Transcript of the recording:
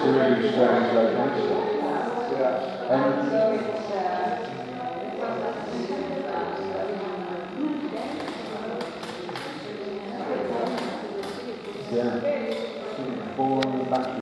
a really strange location. And yeah, 4 on the back.